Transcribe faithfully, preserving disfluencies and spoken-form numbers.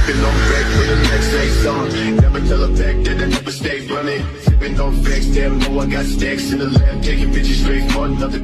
sipping on back for the next say song. Never tell a fact that I never stay running. Sipping on facts, damn, know I got stacks in the lab, taking bitches straight for another.